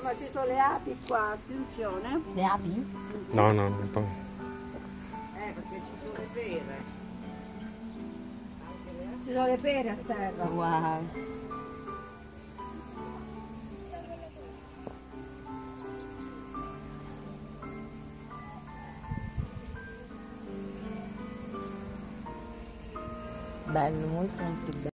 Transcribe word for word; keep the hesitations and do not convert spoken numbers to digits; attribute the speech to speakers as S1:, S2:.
S1: ma ci sono le api qua, attenzione.
S2: Le api?
S3: No, no, no. poi-
S1: Eh, perché ci sono le pere. Ci sono le pere a terra.
S2: Wow. Bello, molto molto bello.